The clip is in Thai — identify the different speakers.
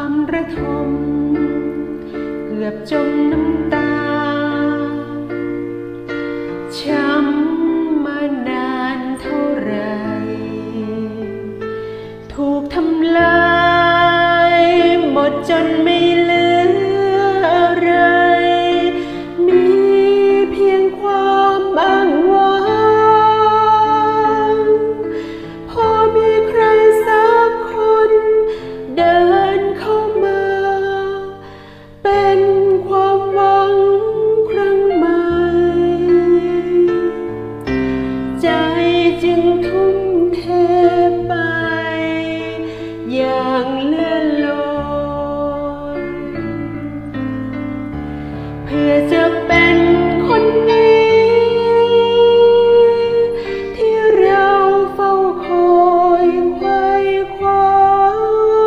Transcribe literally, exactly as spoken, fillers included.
Speaker 1: ความระทมเกือบจมน้ำตาช้ำมานานเท่าไรถูกทำลายหมดจนไม่เหลืออะไรมีเพียงความอ้างว้างพอมีใครสักคนเดินเข้ามาเป็นความหวังครั้งใหม่ใจจึงทุ่มเทไปอย่างเลื่อน